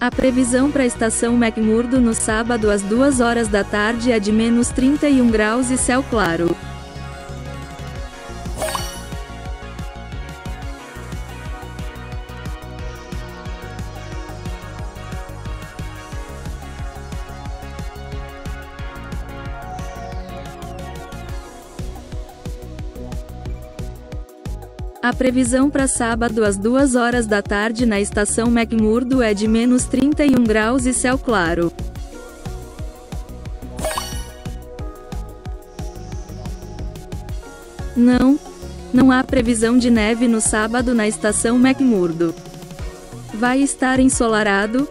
A previsão para a estação McMurdo no sábado às 2 horas da tarde é de menos 31 graus e céu claro. A previsão para sábado às 2 horas da tarde na estação McMurdo é de menos 31 graus e céu claro. Não há previsão de neve no sábado na estação McMurdo. Vai estar ensolarado,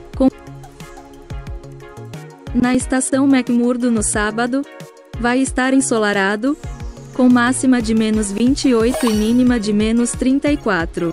Na estação McMurdo no sábado, vai estar ensolarado, com máxima de menos 28 e mínima de menos 34.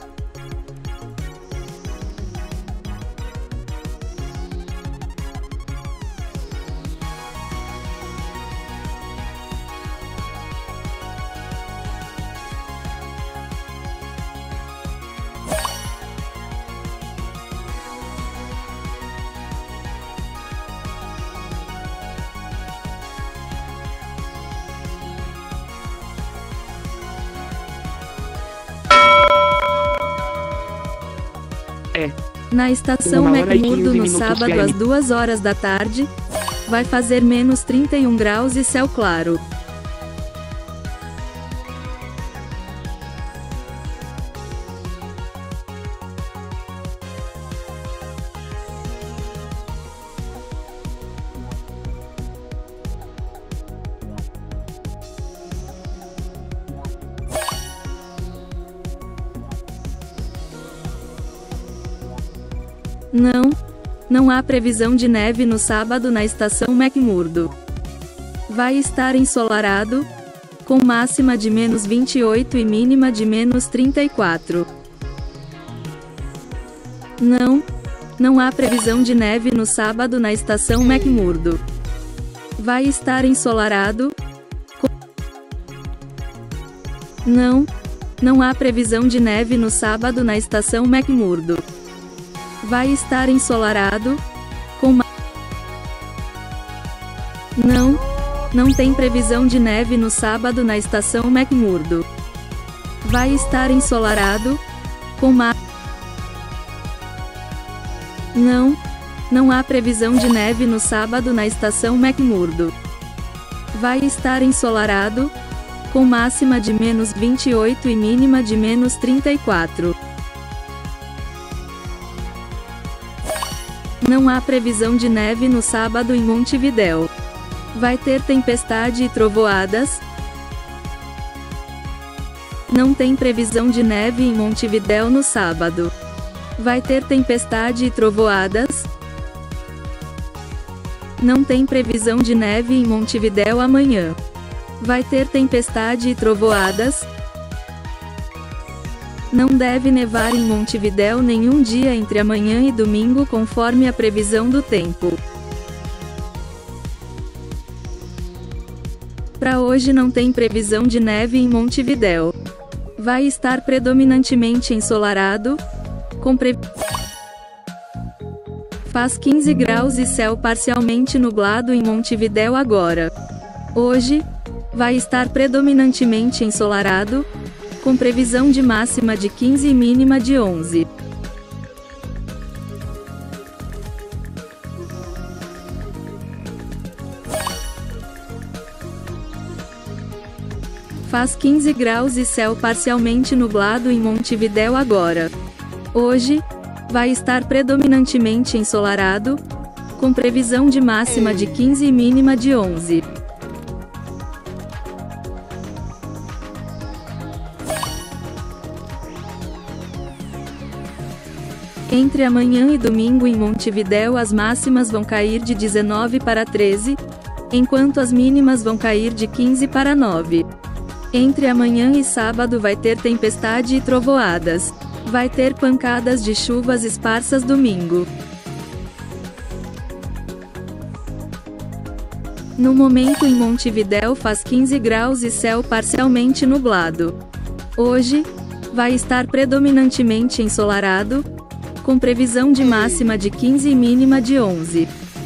Na estação McMurdo no sábado às 2 horas da tarde, vai fazer menos 31 graus e céu claro. Não há previsão de neve no sábado na estação McMurdo. Vai estar ensolarado, com máxima de menos 28 e mínima de menos 34. Não há previsão de neve no sábado na estação McMurdo. Vai estar ensolarado, Não há previsão de neve no sábado na estação McMurdo. Vai estar ensolarado, Não tem previsão de neve no sábado na estação McMurdo. Vai estar ensolarado, Não há previsão de neve no sábado na estação McMurdo. Vai estar ensolarado, com máxima de menos 28 e mínima de menos 34. Não há previsão de neve no sábado em Montevidéu. Vai ter tempestade e trovoadas. Não tem previsão de neve em Montevidéu no sábado. Vai ter tempestade e trovoadas. Não tem previsão de neve em Montevidéu amanhã. Vai ter tempestade e trovoadas. Não deve nevar em Montevidéu nenhum dia entre amanhã e domingo conforme a previsão do tempo. Para hoje não tem previsão de neve em Montevidéu. Vai estar predominantemente ensolarado, Faz 15 graus e céu parcialmente nublado em Montevidéu agora. Hoje, vai estar predominantemente ensolarado, com previsão de máxima de 15 e mínima de 11. Faz 15 graus e céu parcialmente nublado em Montevidéu agora. Hoje, vai estar predominantemente ensolarado, com previsão de máxima de 15 e mínima de 11. Entre amanhã e domingo em Montevidéu as máximas vão cair de 19 para 13, enquanto as mínimas vão cair de 15 para 9. Entre amanhã e sábado vai ter tempestade e trovoadas. Vai ter pancadas de chuvas esparsas domingo. No momento em Montevidéu faz 15 graus e céu parcialmente nublado. Hoje, vai estar predominantemente ensolarado, com previsão de máxima de 15 e mínima de 11.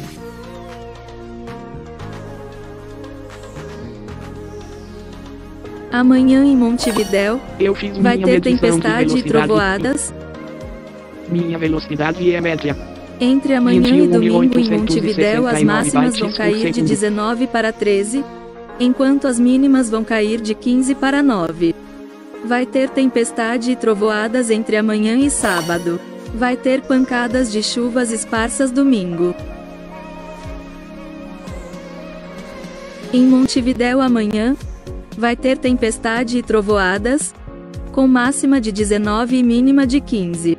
Amanhã em Montevidéu, vai ter tempestade e trovoadas. Minha velocidade é média. Entre amanhã e domingo em Montevidéu as máximas vão cair de 19 para 13, enquanto as mínimas vão cair de 15 para 9. Vai ter tempestade e trovoadas entre amanhã e sábado. Vai ter pancadas de chuvas esparsas domingo. Em Montevidéu amanhã, vai ter tempestade e trovoadas, com máxima de 19 e mínima de 15.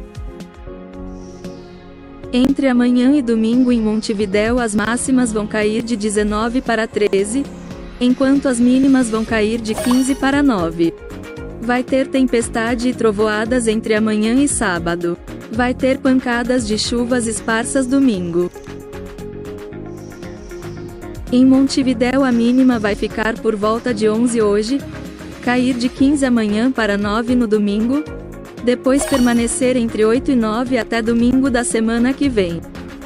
Entre amanhã e domingo em Montevidéu as máximas vão cair de 19 para 13, enquanto as mínimas vão cair de 15 para 9. Vai ter tempestade e trovoadas entre amanhã e sábado. Vai ter pancadas de chuvas esparsas domingo. Em Montevidéu a mínima vai ficar por volta de 11 hoje, cair de 15 amanhã para 9 no domingo, depois permanecer entre 8 e 9 até domingo da semana que vem.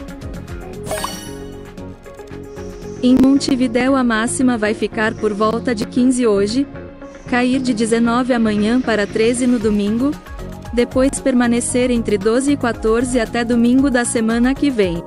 Em Montevidéu a máxima vai ficar por volta de 15 hoje, cair de 19 amanhã para 13 no domingo, depois permanecer entre 12 e 14 até domingo da semana que vem.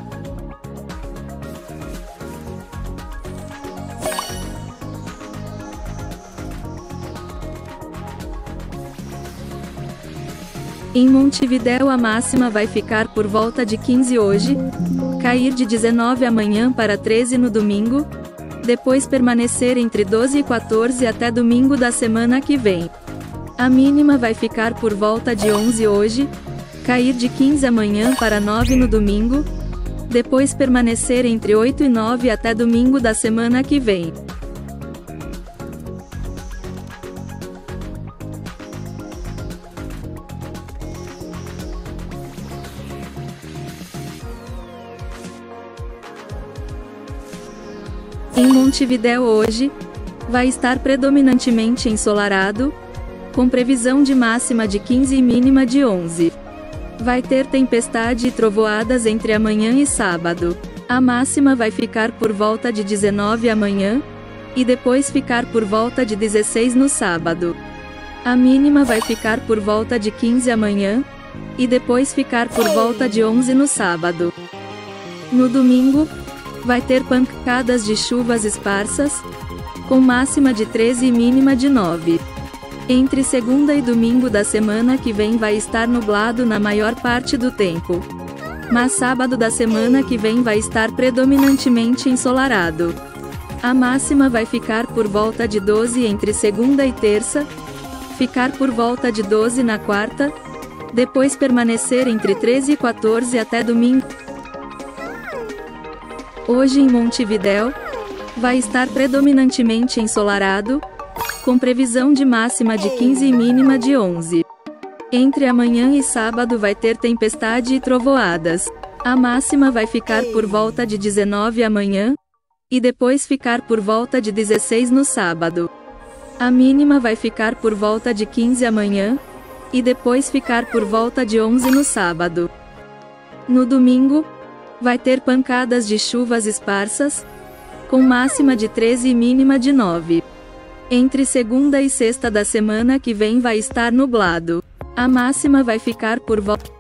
Em Montevidéu a máxima vai ficar por volta de 15 hoje, cair de 19 amanhã para 13 no domingo, depois permanecer entre 12 e 14 até domingo da semana que vem. A mínima vai ficar por volta de 11 hoje, cair de 15 amanhã para 9 no domingo, depois permanecer entre 8 e 9 até domingo da semana que vem. Em Montevidéu hoje, vai estar predominantemente ensolarado, com previsão de máxima de 15 e mínima de 11. Vai ter tempestade e trovoadas entre amanhã e sábado. A máxima vai ficar por volta de 19 amanhã, e depois ficar por volta de 16 no sábado. A mínima vai ficar por volta de 15 amanhã, e depois ficar por volta de 11 no sábado. No domingo, vai ter pancadas de chuvas esparsas, com máxima de 13 e mínima de 9. Entre segunda e domingo da semana que vem vai estar nublado na maior parte do tempo. Mas sábado da semana que vem vai estar predominantemente ensolarado. A máxima vai ficar por volta de 12 entre segunda e terça, ficar por volta de 12 na quarta, depois permanecer entre 13 e 14 até domingo. Hoje em Montevidéu, vai estar predominantemente ensolarado, com previsão de máxima de 15 e mínima de 11. Entre amanhã e sábado vai ter tempestade e trovoadas. A máxima vai ficar por volta de 19 amanhã, e depois ficar por volta de 16 no sábado. A mínima vai ficar por volta de 15 amanhã, e depois ficar por volta de 11 no sábado. No domingo, vai ter pancadas de chuvas esparsas, com máxima de 13 e mínima de 9. Entre segunda e sexta da semana que vem vai estar nublado. A máxima vai ficar por volta.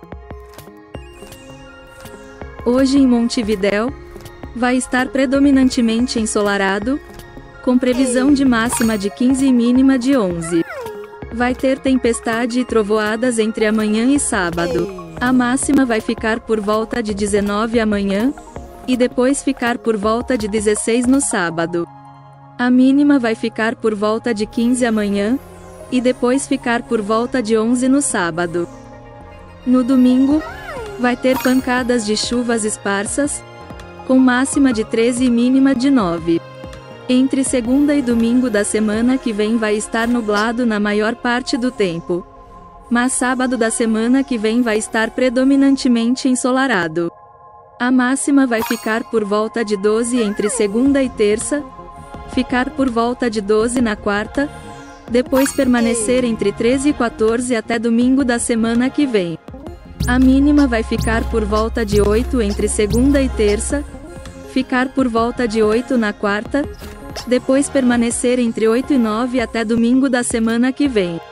Hoje em Montevidéu, vai estar predominantemente ensolarado, com previsão de máxima de 15 e mínima de 11. Vai ter tempestade e trovoadas entre amanhã e sábado. A máxima vai ficar por volta de 19 amanhã, e depois ficar por volta de 16 no sábado. A mínima vai ficar por volta de 15 amanhã, e depois ficar por volta de 11 no sábado. No domingo, vai ter pancadas de chuvas esparsas, com máxima de 13 e mínima de 9. Entre segunda e domingo da semana que vem vai estar nublado na maior parte do tempo. Mas sábado da semana que vem vai estar predominantemente ensolarado. A máxima vai ficar por volta de 12 entre segunda e terça, ficar por volta de 12 na quarta, depois permanecer entre 13 e 14 até domingo da semana que vem. A mínima vai ficar por volta de 8 entre segunda e terça, ficar por volta de 8 na quarta, depois permanecer entre 8 e 9 até domingo da semana que vem.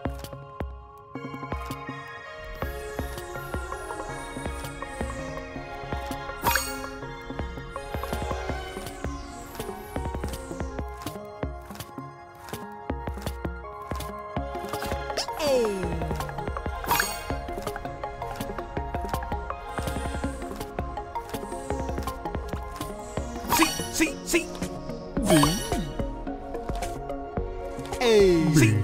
Sim. Sim.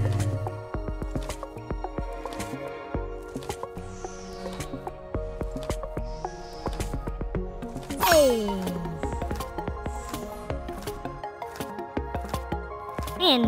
In.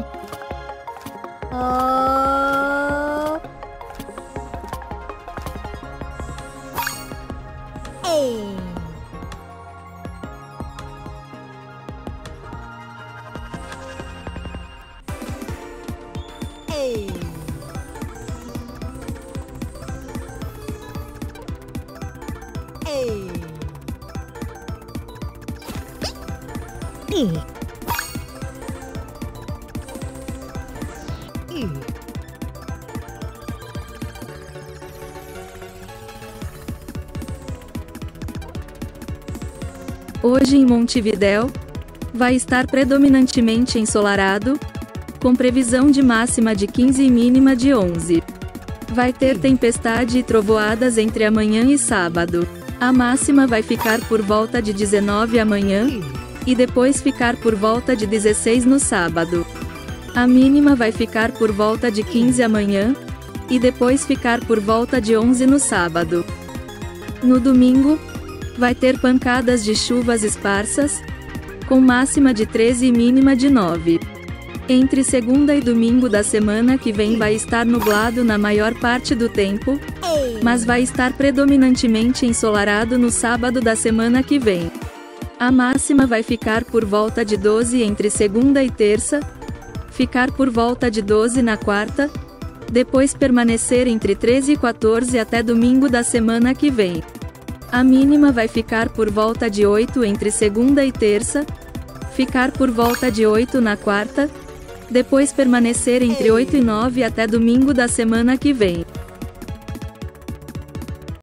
Hoje em Montevidéu, vai estar predominantemente ensolarado, com previsão de máxima de 15 e mínima de 11. Vai ter tempestade e trovoadas entre amanhã e sábado. A máxima vai ficar por volta de 19 amanhã, e depois ficar por volta de 16 no sábado. A mínima vai ficar por volta de 15 amanhã, e depois ficar por volta de 11 no sábado. No domingo, vai ter pancadas de chuvas esparsas, com máxima de 13 e mínima de 9. Entre segunda e domingo da semana que vem vai estar nublado na maior parte do tempo, mas vai estar predominantemente ensolarado no sábado da semana que vem. A máxima vai ficar por volta de 12 entre segunda e terça, ficar por volta de 12 na quarta, depois permanecer entre 13 e 14 até domingo da semana que vem. A mínima vai ficar por volta de 8 entre segunda e terça, ficar por volta de 8 na quarta, depois permanecer entre 8 e 9 até domingo da semana que vem.